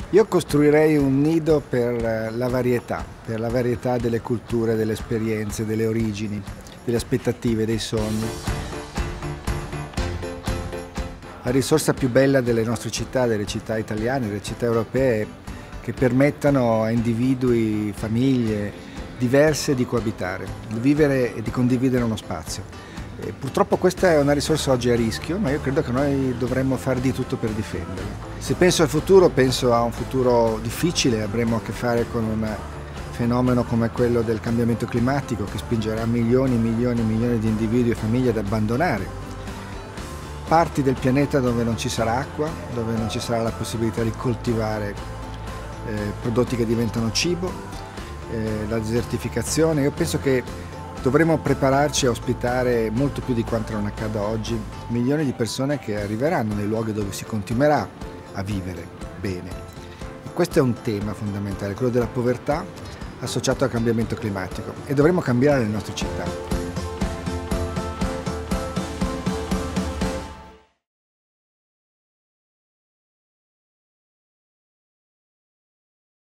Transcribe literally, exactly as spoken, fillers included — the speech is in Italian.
Io costruirei un nido per la varietà, per la varietà delle culture, delle esperienze, delle origini, delle aspettative, dei sogni. La risorsa più bella delle nostre città, delle città italiane, delle città europee, è che permettano a individui, famiglie diverse di coabitare, di vivere e di condividere uno spazio. E purtroppo questa è una risorsa oggi a rischio, ma io credo che noi dovremmo fare di tutto per difenderla. Se penso al futuro, penso a un futuro difficile, avremo a che fare con un fenomeno come quello del cambiamento climatico che spingerà milioni, milioni, milioni di individui e famiglie ad abbandonare parti del pianeta dove non ci sarà acqua, dove non ci sarà la possibilità di coltivare eh, prodotti che diventano cibo, eh, la desertificazione. Io penso che dovremo prepararci a ospitare molto più di quanto non accada oggi milioni di persone che arriveranno nei luoghi dove si continuerà a vivere bene. E questo è un tema fondamentale, quello della povertà associato al cambiamento climatico, e dovremo cambiare le nostre città.